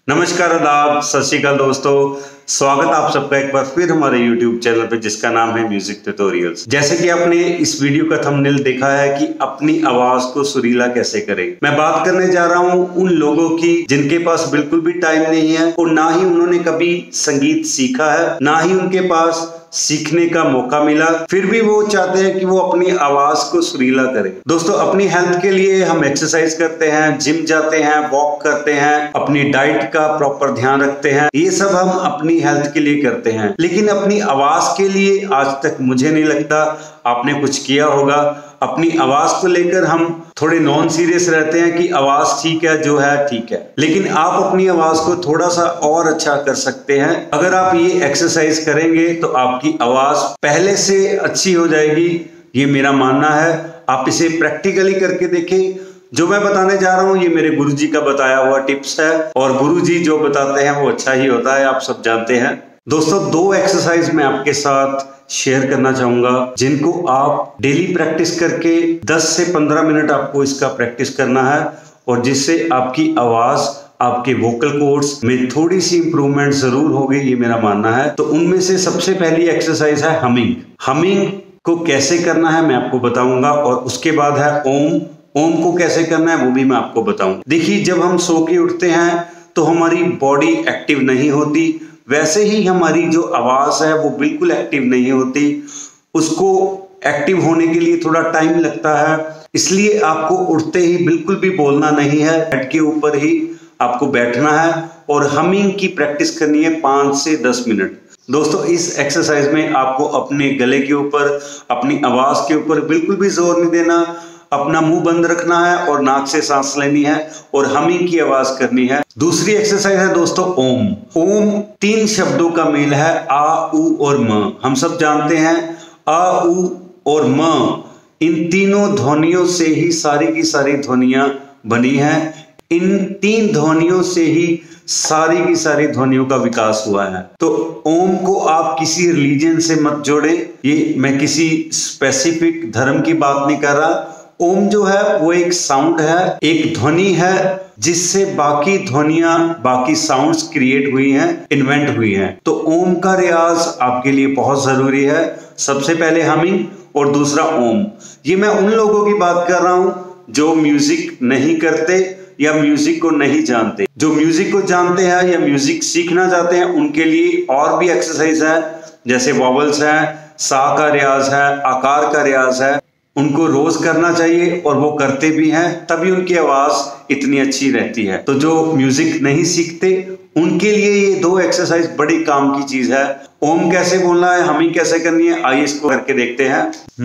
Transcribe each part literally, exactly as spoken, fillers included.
नमस्कार, आदाब, सत श्री अकाल दोस्तों। स्वागत आप सबका एक बार फिर हमारे YouTube चैनल पे जिसका नाम है म्यूजिक ट्यूटोरियल्स। जैसे कि आपने इस वीडियो का थंबनेल देखा है कि अपनी आवाज को सुरीला कैसे करें। मैं बात करने जा रहा हूं उन लोगों की जिनके पास बिल्कुल भी टाइम नहीं है और ना ही उन्होंने कभी संगीत सीखा है, ना ही उनके पास सीखने का मौका मिला, फिर भी वो चाहते हैं कि वो अपनी आवाज को सुरीला करें। दोस्तों, अपनी हेल्थ के लिए हम एक्सरसाइज करते हैं, जिम जाते हैं, वॉक करते हैं, अपनी डाइट का प्रॉपर ध्यान रखते हैं, ये सब हम अपनी हेल्थ के लिए करते हैं। लेकिन अपनी आवाज के लिए आज तक मुझे नहीं लगता आपने कुछ किया होगा। अपनी आवाज को लेकर हम थोड़े नॉन सीरियस रहते हैं कि आवाज ठीक है, जो है ठीक है, लेकिन आप अपनी आवाज को थोड़ा सा और अच्छा कर सकते हैं। अगर आप ये एक्सरसाइज करेंगे तो आपकी आवाज पहले से अच्छी हो जाएगी, ये मेरा मानना है। आप इसे प्रैक्टिकली करके देखें। जो मैं बताने जा रहा हूं ये मेरे गुरुजी का बताया हुआ टिप्स है और गुरुजी जो बताते हैं वो अच्छा ही होता है, आप सब जानते हैं। दोस्तों, दो एक्सरसाइज मैं आपके साथ शेयर करना चाहूंगा जिनको आप डेली प्रैक्टिस करके दस से पंद्रह मिनट आपको इसका प्रैक्टिस करना है और जिससे आपकी आवाज, आपके वोकल कोर्ड्स में थोड़ी सी इंप्रूवमेंट जरूर होगी, ये मेरा मानना है। तो उनमें से सबसे पहली एक्सरसाइज है हमिंग। हमिंग को कैसे करना है मैं आपको बताऊंगा और उसके बाद है ओम। ओम को कैसे करना है वो भी मैं आपको बताऊंगा। देखिए, जब हम सो के उठते हैं तो हमारी बॉडी एक्टिव नहीं होती, वैसे ही हमारी जो आवाज है वो बिल्कुल एक्टिव नहीं होती। उसको एक्टिव होने के लिए थोड़ा टाइम लगता है, इसलिए आपको उठते ही बिल्कुल भी बोलना नहीं है, बेड के ऊपर ही आपको बैठना है और हमिंग की प्रैक्टिस करनी है पाँच से दस मिनट। दोस्तों, इस एक्सरसाइज में आपको अपने गले के ऊपर, अपनी आवाज के ऊपर बिल्कुल भी जोर नहीं देना, अपना मुंह बंद रखना है और नाक से सांस लेनी है और हमिंग की आवाज करनी है। दूसरी एक्सरसाइज है दोस्तों ओम। ओम तीन शब्दों का मेल है, आ, उ और म। हम सब जानते हैं आ, उ और म, इन तीनों ध्वनियों से ही सारी की सारी ध्वनियां बनी हैं। इन तीन ध्वनियों से ही सारी की सारी ध्वनियों का विकास हुआ है। तो ओम को आप किसी रिलीजन से मत जोड़े, ये मैं किसी स्पेसिफिक धर्म की बात नहीं कर रहा। ओम जो है वो एक साउंड है, एक ध्वनि है जिससे बाकी ध्वनियां, बाकी साउंड्स क्रिएट हुई हैं, इन्वेंट हुई हैं। तो ओम का रियाज आपके लिए बहुत जरूरी है। सबसे पहले हमिंग और दूसरा ओम। ये मैं उन लोगों की बात कर रहा हूं जो म्यूजिक नहीं करते या म्यूजिक को नहीं जानते। जो म्यूजिक को जानते हैं या म्यूजिक सीखना चाहते हैं उनके लिए और भी एक्सरसाइज है, जैसे वॉवल्स है, सा का रियाज है, आकार का रियाज है। उनको रोज करना चाहिए और वो करते भी हैं, तभी उनकी आवाज इतनी अच्छी रहती है। तो जो म्यूजिक नहीं सीखते उनके लिए ये दो एक्सरसाइज बड़ी काम की चीज है। ओम कैसे बोलना है, हमिंग कैसे करनी है, आइए इसको करके देखते हैं।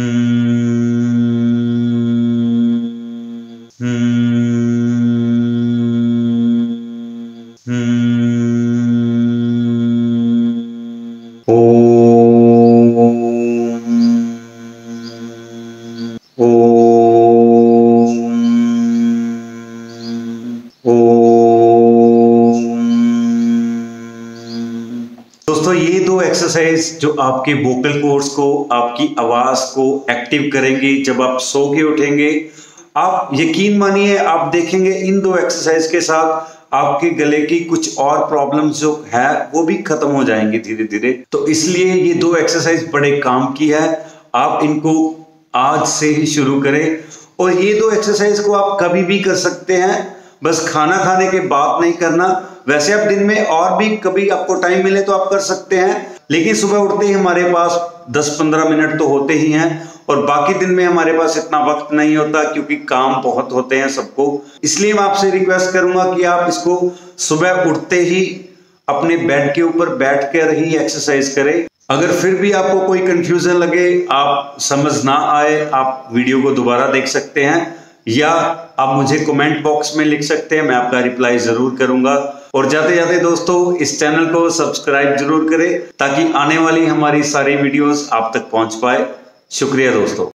दोस्तों, ये दो एक्सरसाइज जो आपके वोकल कोर्ड्स को, आपकी आवाज को एक्टिव करेंगे जब आप सो के उठेंगे। आप यकीन मानिए, आप देखेंगे इन दो एक्सरसाइज के साथ आपके गले की कुछ और प्रॉब्लम्स जो है वो भी खत्म हो जाएंगी धीरे धीरे। तो इसलिए ये दो एक्सरसाइज बड़े काम की है, आप इनको आज से ही शुरू करें। और ये दो एक्सरसाइज को आप कभी भी कर सकते हैं, बस खाना खाने के बाद नहीं करना। वैसे आप दिन में और भी कभी आपको टाइम मिले तो आप कर सकते हैं, लेकिन सुबह उठते ही हमारे पास दस पंद्रह मिनट तो होते ही हैं और बाकी दिन में हमारे पास इतना वक्त नहीं होता क्योंकि काम बहुत होते हैं सबको। इसलिए मैं आपसे रिक्वेस्ट करूंगा कि आप इसको सुबह उठते ही अपने बेड के ऊपर बैठ कर ही एक्सरसाइज करें। अगर फिर भी आपको कोई कंफ्यूजन लगे, आप समझ ना आए, आप वीडियो को दोबारा देख सकते हैं या आप मुझे कमेंट बॉक्स में लिख सकते हैं, मैं आपका रिप्लाई जरूर करूंगा। और जाते जाते दोस्तों, इस चैनल को सब्सक्राइब जरूर करें ताकि आने वाली हमारी सारी वीडियोस आप तक पहुंच पाए। शुक्रिया दोस्तों।